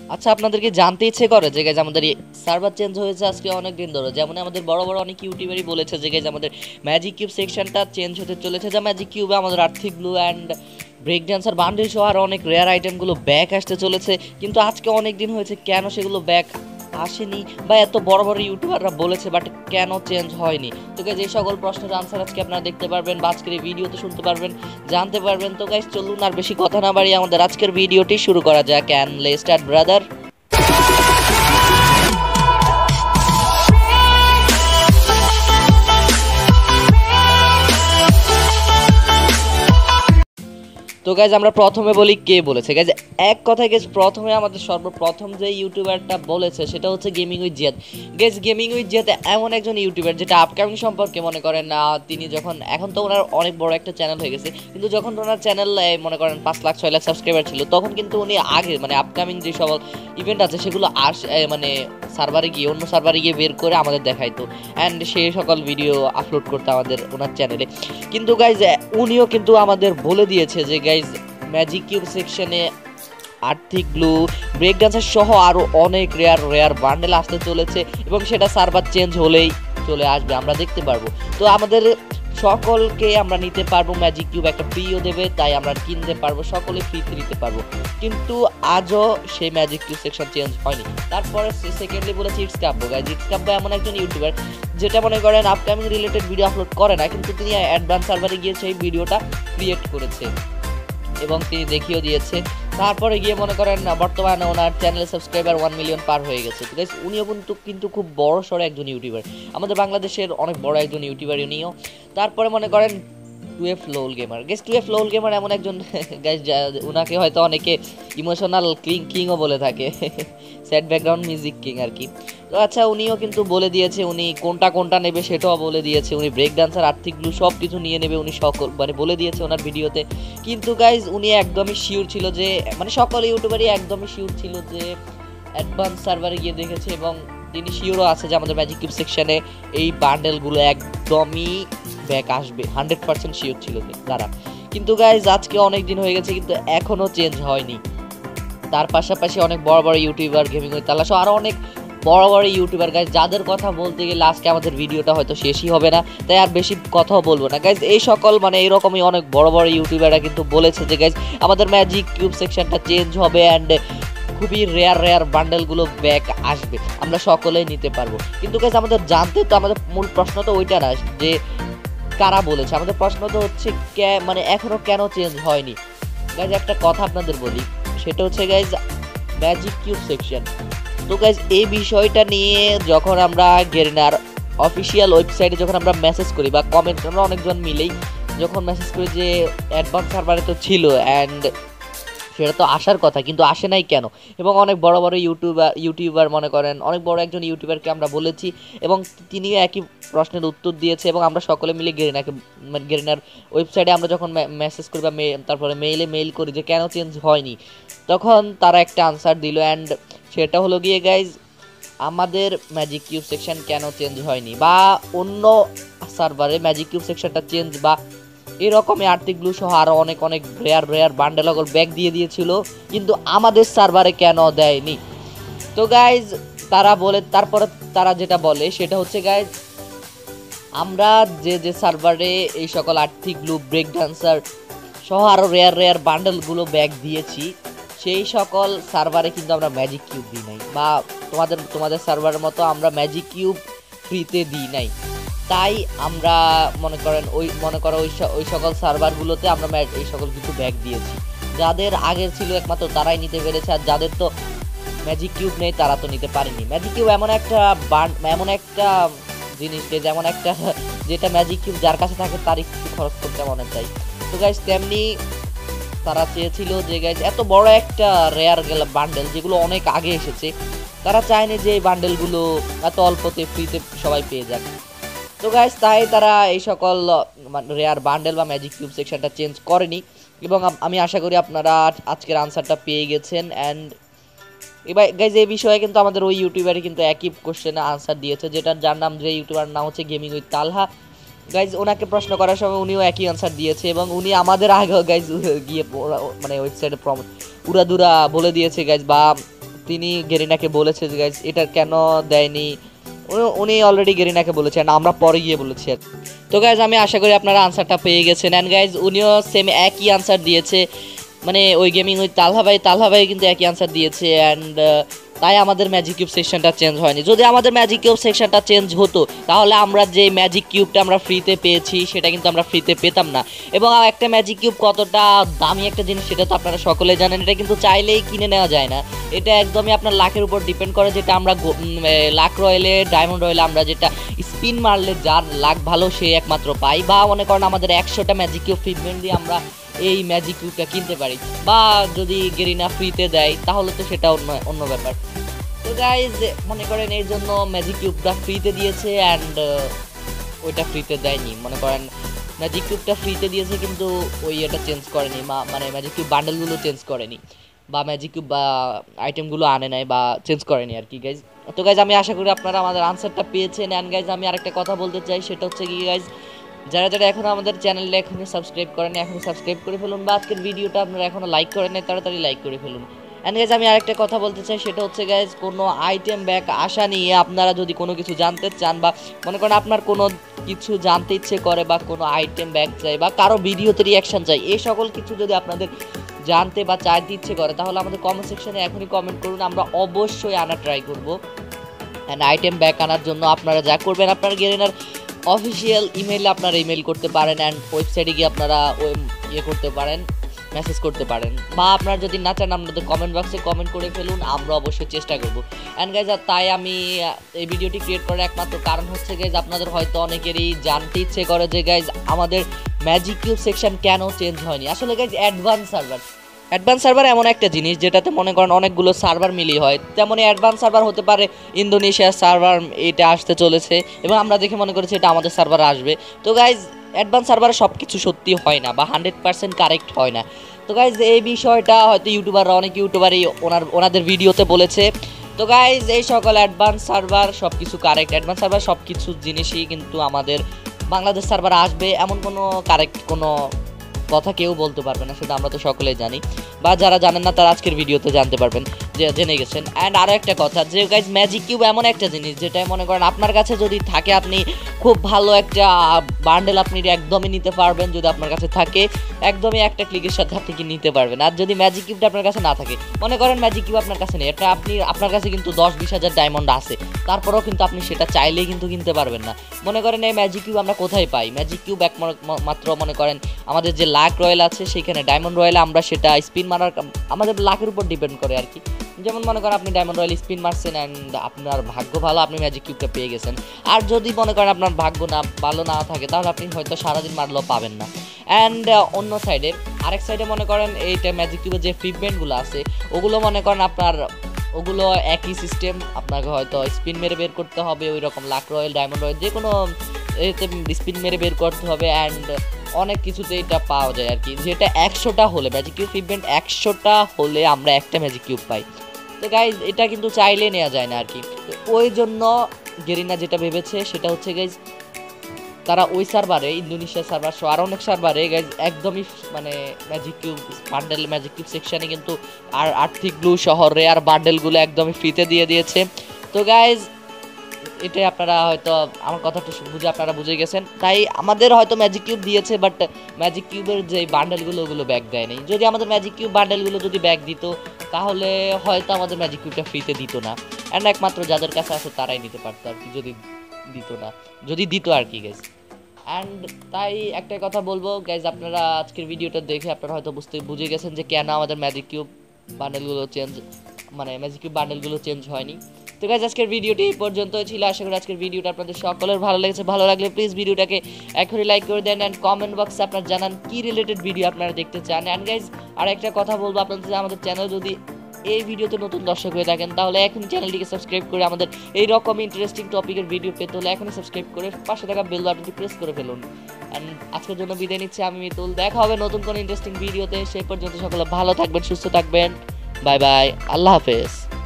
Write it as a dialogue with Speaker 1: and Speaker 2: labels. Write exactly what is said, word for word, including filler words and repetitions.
Speaker 1: আচ্ছা, আপনাদেরকে জানতে ইচ্ছে করে যে গাইজ আমাদের সার্ভার চেঞ্জ হয়েছে আজকে অনেক দিন ধরে। যেমন আমাদের বড় বড় অনেক ইউটিউবারই বলেছে যে গাইজ আমাদের ম্যাজিক কিউব সেকশনটা চেঞ্জ হতে চলেছে, যা ম্যাজিক কিউবে আমাদের আর্থিক glue and break dancer bundle সহ আর অনেক রেয়ার আইটেমগুলো ব্যাক আসতে চলেছে। কিন্তু আজকে অনেক দিন হয়েছে, কেন সেগুলো ব্যাক আসেনি বা এত বড় বড় ইউটিউবাররা বলেছে বাট কেন চেঞ্জ হয়নি? তো গাইজ এই সকল প্রশ্নের আনসার আজকে আপনারা দেখতে পারবেন বা আজকের এই ভিডিওতে শুনতে পারবেন, জানতে পারবেন। তো গাইজ চলুন আর বেশি কথা না বাড়িয়ে আমাদের আজকের ভিডিওটি শুরু করা যাক। Can let's start brother. তো গাইজ আমরা প্রথমে বলি কে বলেছে। গাইজ এক কথায় গাইজ প্রথমে আমাদের সর্বপ্রথম যে ইউটিউবারটা বলেছে সেটা হচ্ছে gaming with Ziyad. Guys gaming with Ziyad এমন একজন ইউটিউবার যেটা আপকামিং সম্পর্কে মনে করেন না, তিনি যখন এখন তো ওনার অনেক বড় একটা চ্যানেল হয়ে গেছে, কিন্তু যখন ওনার চ্যানেল মনে করেন পাঁচ লাখ ছয় লাখ সাবস্ক্রাইবার ছিল তখন কিন্তু উনি আগে মানে আপকামিং যে সব ইভেন্ট আছে সেগুলো আস মানে সার্ভারে গিয়ে অন্য সার্ভারে গিয়ে বের করে আমাদের দেখাইতো অ্যান্ড সেই সকল ভিডিও আপলোড করতো আমাদের ওনার চ্যানেলে। কিন্তু গাইজ উনিও কিন্তু আমাদের বলে দিয়েছে যে গাইজ ম্যাজিক কিউব সেকশনে আর্থিক গ্লু ব্রেক ডান্সার সহ আরও অনেক রেয়ার রেয়ার বান্ডেল আসতে চলেছে এবং সেটা সার্ভার চেঞ্জ হলেই চলে আসবে, আমরা দেখতে পারবো। তো আমাদের সকলকে আমরা নিতে পারবো, ম্যাজিক কিউব একটা ফ্রিও দেবে, তাই আমরা কিনতে পারবো, সকলে ফ্রিতে নিতে পারবো। কিন্তু আজও সেই ম্যাজিক কিউব সেকশন চেঞ্জ হয়নি। তারপরে সেকেন্ডলি বলেছি it's Kabya. Guys it's Kabya এমন একজন ইউটিউবার যেটা মনে করেন আপকামিং রিলেটেড ভিডিও আপলোড করে না, কিন্তু তিনি অ্যাডভান্স সার্ভারে গিয়ে সেই ভিডিওটা ক্রিয়েট করেছে এবং তিনি দেখিয়েও দিয়েছে। তারপরে গিয়ে মনে করেন বর্তমানে ওনার চ্যানেলের সাবস্ক্রাইবার ওয়ান মিলিয়ন পার হয়ে গেছে। তো গাইস উনিও কিন্তু কিন্তু খুব বড় সড়ো একজন ইউটিউবার, আমাদের বাংলাদেশের অনেক বড় একজন ইউটিউবার উনিও। তারপরে মনে করেন twelve lol gamer. Guys twelve lol gamer এমন একজন গাইস ওনাকে হয়তো অনেকে ইমোশনাল কিং কিংও বলে থাকে, স্যাড ব্যাকগ্রাউন্ড মিউজিক কিং আর কি। তো আচ্ছা, উনিও কিন্তু বলে দিয়েছে উনি কোনটা কোনটা নেবে সেটাও বলে দিয়েছে। উনি ব্রেক ডান্সার আর্থিক গ্লু সব কিছু নিয়ে নেবে উনি সকল মানে বলে দিয়েছে ওনার ভিডিওতে। কিন্তু গাইজ উনি একদমই শিওর ছিল যে মানে সকল ইউটিউবারই একদমই শিওর ছিল যে অ্যাডভান্স সার্ভারে গিয়ে দেখেছে এবং তিনি শিওরও আছে যে আমাদের ম্যাজিক কিউব সেকশনে এই বান্ডেলগুলো একদমই ব্যাক আসবে, হান্ড্রেড পার্সেন্ট শিওর ছিল তারা। কিন্তু গাইজ আজকে অনেক দিন হয়ে গেছে কিন্তু এখনও চেঞ্জ হয়নি। তার পাশাপাশি অনেক বড় বড় ইউটিউবার গেমিং উইথ তালহা আরও অনেক বড় বড় ইউটিউবার গাইজ যাদের কথা বলতে গেলে আজকে আমাদের ভিডিওটা হয়তো শেষই হবে না, তাই আর বেশি কথাও বলবো না। গাইজ এই সকল মানে এইরকমই অনেক বড় বড় ইউটিউবাররা কিন্তু বলেছে যে গাইজ আমাদের ম্যাজিক কিউব সেকশনটা চেঞ্জ হবে অ্যান্ড খুবই রেয়ার রেয়ার বান্ডেলগুলো ব্যাক আসবে, আমরা সকলেই নিতে পারবো। কিন্তু গাইজ আমাদের জানতে তো আমাদের মূল প্রশ্ন তো ওইটা না যে কারা বলেছে, আমাদের প্রশ্ন তো হচ্ছে মানে এখনো কেন চেঞ্জ হয়নি। গাইজ একটা কথা আপনাদের বলি, সেটা হচ্ছে গাইজ ম্যাজিক কিউব সেকশন। তো গাইজ এই বিষয়টা নিয়ে যখন আমরা গেরিনার অফিসিয়াল ওয়েবসাইটে যখন আমরা মেসেজ করি বা কমেন্ট আমরা অনেকজন মিলেই যখন মেসেজ করি যে অ্যাডভান্স সার্ভারে তো ছিল অ্যান্ড সেটা তো আসার কথা কিন্তু আসে নাই কেন, এবং অনেক বড় বড় ইউটিউবার ইউটিউবার মনে করেন অনেক বড় একজন ইউটিউবারকে আমরা বলেছি এবং তিনিও একই প্রশ্নের উত্তর দিয়েছে এবং আমরা সকলে মিলে গেরিনাকে মানে গেরিনার ওয়েবসাইটে আমরা যখন মেসেজ করি বা তারপরে মেইলে মেইল করি যে কেন চেঞ্জ হয়নি, তখন তারা একটা আনসার দিল অ্যান্ড সেটা হলো গিয়ে গাইজ আমাদের ম্যাজিক কিউব সেকশন কেন চেঞ্জ হয়নি বা অন্য সার্ভারে ম্যাজিক কিউব সেকশনটা চেঞ্জ বা এরকমই আর্থিক গ্লু সহ আরও অনেক অনেক রেয়ার রেয়ার বান্ডেল অগর ব্যাক দিয়ে দিয়েছিল কিন্তু আমাদের সার্ভারে কেন দেয়নি। তো গাইজ তারা বলে তারপরে তারা যেটা বলে সেটা হচ্ছে গাইজ আমরা যে যে সার্ভারে এই সকল আর্থিক গ্লু ব্রেক ডান্সার সহ আরও রেয়ার রেয়ার বান্ডেলগুলো ব্যাক দিয়েছি সেই সকল সার্ভারে কিন্তু আমরা ম্যাজিক কিউব দিই নাই বা তোমাদের তোমাদের সার্ভারের মতো আমরা ম্যাজিক কিউব ফ্রিতে দিই নাই, তাই আমরা মনে করেন ওই মনে করো ওই ওই সকল সার্ভারগুলোতে আমরা এই সকল কিছু ব্যাক দিয়েছি। যাদের আগের ছিল একমাত্র তারাই নিতে পেরেছে, আর যাদের তো ম্যাজিক কিউব নেই তারা তো নিতে পারেনি। ম্যাজিক কিউব এমন একটা বান্ড এমন একটা জিনিস যেমন একটা যেটা ম্যাজিক কিউব যার কাছে থাকে তারই কিছু খরচ করতে মনে চাই। তো গাইজ তেমনি তারা চেয়েছিল যে গাইজ এত বড় একটা রেয়ার বান্ডেল যেগুলো অনেক আগে এসেছে, তারা চায়নি যে এই বান্ডেলগুলো এত অল্পতে ফ্রিতে সবাই পেয়ে যাক। তো গাইজ তাই তারা এই সকল রেয়ার বান্ডেল বা ম্যাজিক কিউব সেকশনটা চেঞ্জ করেনি এবং আমি আশা করি আপনারা আজকের আনসারটা পেয়ে গেছেন। অ্যান্ড এবার গাইজ এই বিষয়ে কিন্তু আমাদের ওই ইউটিউবারই কিন্তু একই কোশ্চেনে আনসার দিয়েছে, যেটা যার নাম যে ইউটিউবার নাম হচ্ছে গেমিং উইথ তালহা। গাইজ ওনাকে প্রশ্ন করার সময় উনিও একই আনসার দিয়েছে এবং উনি আমাদের আগেও গাইজ গিয়ে মানে ওয়েবসাইটে উড়াদুরা বলে দিয়েছে গাইজ বা তিনি গেরিনাকে বলেছে যে গাইজ এটা কেন দেয়নি, উনি অলরেডি গেরিনাকে বলেছেন, আমরা পরে গিয়ে বলেছি। তো গাইজ আমি আশা করি আপনারা আনসারটা পেয়ে গেছেন। অ্যান্ড গাইজ উনিও সেম একই আনসার দিয়েছে, মানে ওই গেমিং ওই তালহা ভাই তালহা ভাই কিন্তু একই আনসার দিয়েছে। অ্যান্ড তাই আমাদের ম্যাজিক কিউব সেকশনটা চেঞ্জ হয়নি। যদি আমাদের ম্যাজিক কিউব সেকশনটা চেঞ্জ হতো তাহলে আমরা যে ম্যাজিক কিউবটা আমরা ফ্রিতে পেয়েছি সেটা কিন্তু আমরা ফ্রিতে পেতাম না। এবং একটা ম্যাজিক কিউব কতটা দামি একটা জিনিস সেটা তো আপনারা সকলে জানেন। এটা কিন্তু চাইলেই কিনে নেওয়া যায় না, এটা একদমই আপনার লাখের উপর ডিপেন্ড করে। যেটা আমরা লাখ রয়েলে ডায়মন্ড রয়েলে আমরা যেটা স্পিন মারলে যার লাখ ভালো সে একমাত্র পাই, বা মনে করেন আমাদের একশোটা ম্যাজিক কিউব ফিটমেন্ট দিয়ে আমরা এই ম্যাজিক কিউবটা কিনতে পারি, বা যদি গেরিনা ফ্রিতে দেয় তাহলে তো সেটা অন্য অন্য ব্যাপার। তো গাইজ মনে করেন এই জন্য ম্যাজিক কিউবটা ফ্রিতে দিয়েছে অ্যান্ড ওইটা ফ্রিতে দেয়নি। মনে করেন ম্যাজিক কিউবটা ফ্রিতে দিয়েছে কিন্তু ওই এটা চেঞ্জ করেনি, মানে ম্যাজিক কিউব বান্ডেলগুলো চেঞ্জ করেনি, বা ম্যাজিক কিউব বা আইটেমগুলো আনে নাই বা চেঞ্জ করেনি আর কি গাইজ। তো গাইজ আমি আশা করি আপনারা আমাদের আনসারটা পেয়েছেন। অ্যান্ড গাইজ আমি আরেকটা কথা বলতে চাই, সেটা হচ্ছে কি গাইজ, যারা যারা এখনও আমাদের চ্যানেলে এখনই সাবস্ক্রাইব করেন এখনই সাবস্ক্রাইব করে ফেলুন, বা আজকের ভিডিওটা আপনারা এখনও লাইক করেন নাই তাড়াতাড়ি লাইক করে ফেলুন। অ্যান্ড গাইজ আমি আরেকটা কথা বলতে চাই, সেটা হচ্ছে গাইজ কোনো আইটেম ব্যাক আসা নিয়ে আপনারা যদি কোনো কিছু জানতে চান, বা মনে করেন আপনার কোনো কিছু জানতে ইচ্ছে করে, বা কোনো আইটেম ব্যাক চাই, বা কারো ভিডিওতে রিয়াকশান চাই, এই সকল কিছু যদি আপনাদের জানতে বা চাইতে ইচ্ছে করে তাহলে আমাদের কমেন্ট সেকশনে এখনই কমেন্ট করুন, আমরা অবশ্যই আনা ট্রাই করবো। অ্যান্ড আইটেম ব্যাক আনার জন্য আপনারা যা করবেন, আপনার গেরিনার অফিসিয়াল ইমেইলে আপনারা ইমেল করতে পারেন, অ্যান্ড ওয়েবসাইটে গিয়ে আপনারা ওই ইয়ে করতে পারেন, মেসেজ করতে পারেন, বা আপনারা যদি না চান আপনাদের কমেন্ট বক্সে কমেন্ট করে ফেলুন, আমরা অবশ্যই চেষ্টা করবো। অ্যান্ড গাইজ তাই আমি এই ভিডিওটি ক্রিয়েট করার একমাত্র কারণ হচ্ছে গাইজ আপনাদের হয়তো অনেকেরই জানতে ইচ্ছে করে যে গাইজ আমাদের ম্যাজিক কিউব সেকশন কেন চেঞ্জ হয়নি। আসলে guys advance server advance server এমন একটা জিনিস যেটাতে মনে করেন অনেকগুলো সার্ভার মিলিয়ে হয়, তেমনই অ্যাডভান্স সার্ভার হতে পারে ইন্দোনেশিয়ার সার্ভার এটা আসতে চলেছে, এবং আমরা দেখে মনে করেছি এটা আমাদের সার্ভার আসবে। তো গাইজ অ্যাডভান্স সার্ভারে সব কিছু সত্যি হয় না, বা হান্ড্রেড পার্সেন্ট কারেক্ট হয় না। তো গাইজ এই বিষয়টা হয়তো ইউটিউবাররা অনেক ইউটিউবারই ওনার ওনাদের ভিডিওতে বলেছে। তো গাইজ এই সকল অ্যাডভান্স সার্ভার সব কিছু কারেক্ট, অ্যাডভান্স সার্ভার সব কিছু জিনিসই কিন্তু আমাদের বাংলাদেশ সার্ভার আসবে এমন কোনো কারেক্ট কোনো কথা কেউ বলতে পারবে না, সেটা আমরা তো সকলেই জানি, বা যারা জানেন না তারা আজকের ভিডিওতে জানতে পারবেন, যে জেনে গেছেন। অ্যান্ড আরও একটা কথা যে গাইজ ম্যাজিক কিউব এমন একটা জিনিস যেটা মনে করেন আপনার কাছে যদি থাকে আপনি খুব ভালো একটা বান্ডেল আপনি একদমই নিতে পারবেন, যদি আপনার কাছে থাকে একদমই একটা ক্লিকের সাথে আপনি কি নিতে পারবেন। আর যদি ম্যাজিক কিউবটা আপনার কাছে না থাকে, মনে করেন ম্যাজিক কিউব আপনার কাছে নেই, এটা আপনি আপনার কাছে কিন্তু দশ বিশ হাজার ডায়মন্ড আছে, তারপরেও কিন্তু আপনি সেটা চাইলেই কিন্তু কিনতে পারবেন না। মনে করেন এই ম্যাজিক কিউব আমরা কোথায় পাই? ম্যাজিক কিউব একমাত্র মনে করেন আমাদের যে লাক রয়্যাল আছে সেখানে, ডায়মন্ড রয়্যালে আমরা সেটা স্পিন মারার আমাদের লাখের উপর ডিপেন্ড করে আর কি। যেমন মনে করেন আপনি ডায়মন্ড রয়্যাল স্পিন মারছেন অ্যান্ড আপনার ভাগ্য ভালো, আপনি ম্যাজিক কিউবটা পেয়ে গেছেন। আর যদি মনে করেন আপনার ভাগ্য না ভালো না থাকে তাহলে আপনি হয়তো সারাদিন মারলেও পাবেন না। অ্যান্ড অন্য সাইডে আরেক সাইডে মনে করেন এইটা ম্যাজিক কিউবের যে ফিটমেন্টগুলো আছে ওগুলো মনে করেন আপনার ওগুলো একই সিস্টেম, আপনাকে হয়তো স্পিন মেরে বের করতে হবে, ওই রকম লাক রয়্যাল ডায়মন্ড রয়্যাল যে কোনো এতে স্পিন মেরে বের করতে হবে। অ্যান্ড অনেক কিছুতে এটা পাওয়া যায় আর কি, যেটা একশোটা হলে ম্যাজিক কিউব ফিটমেন্ট একশোটা হলে আমরা একটা ম্যাজিক কিউব পাই। তো গাইজ এটা কিন্তু চাইলে নেওয়া যায় না আর কি। ওই জন্য গেরিনা যেটা ভেবেছে সেটা হচ্ছে গাইজ তারা ওই সার্ভারে ইন্দোনেশিয়া সার্ভার সহ আর অনেক সার্ভারে গাইজ একদমই মানে magic cube bundle magic cube সেকশানে কিন্তু আর আর্থিক গ্লু সহ রেয়ার বান্ডেলগুলো একদমই ফ্রিতে দিয়ে দিয়েছে। তো গাইজ এটাই আপনারা হয়তো আমার কথাটা বুঝে আপনারা বুঝে গেছেন, তাই আমাদের হয়তো ম্যাজিক কিউব দিয়েছে বাট ম্যাজিক কিউবের যে বান্ডেলগুলো ওগুলো ব্যাক দেয় নাই। যদি আমাদের ম্যাজিক কিউব বান্ডেলগুলো যদি ব্যাক দিত তাহলে হয়তো আমাদের ম্যাজিক কিউবটা ফ্রিতে দিত না, অ্যান্ড একমাত্র যাদের কাছে আছে তারাই নিতে পারতো আর কি, যদি দিত না যদি দিত আর কি গাইজ। অ্যান্ড তাই একটাই কথা বলবো গাইজ, আপনারা আজকের ভিডিওটা দেখে আপনারা হয়তো বুঝতে বুঝে গেছেন যে কেন আমাদের ম্যাজিক কিউব বান্ডেলগুলো চেঞ্জ মানে ম্যাজিক কিউব বান্ডেলগুলো চেঞ্জ হয়নি। তো গাইজ আজকের ভিডিওটি এই পর্যন্তই ছিল, আশা করি আজকের ভিডিওটা আপনাদের সকলের ভালো লেগেছে। ভালো লাগলে প্লিজ ভিডিওটাকে এখনই লাইক করে দেন, অ্যান্ড কমেন্ট বক্সে আপনারা জানান কি রিলেটেড ভিডিও আপনারা দেখতে চান। অ্যান্ড গাইজ আর একটা কথা বলবো, আপনাদের আমাদের চ্যানেল যদি এই ভিডিওতে নতুন দর্শক হয়ে থাকেন তাহলে এখন চ্যানেলটিকে সাবস্ক্রাইব করে আমাদের এই রকম ইন্টারেস্টিং টপিকের ভিডিও পেতে হলে এখনই সাবস্ক্রাইব করে পাশে থাকা বেল বাটনটি প্রেস করে ফেলুন। অ্যান্ড আজকের জন্য বিদায় নিচ্ছি আমি মিতুল, দেখা হবে নতুন কোনো ইন্টারেস্টিং ভিডিওতে। সেই পর্যন্ত সকলে ভালো থাকবেন, সুস্থ থাকবেন, বাই বাই, আল্লাহ হাফেজ।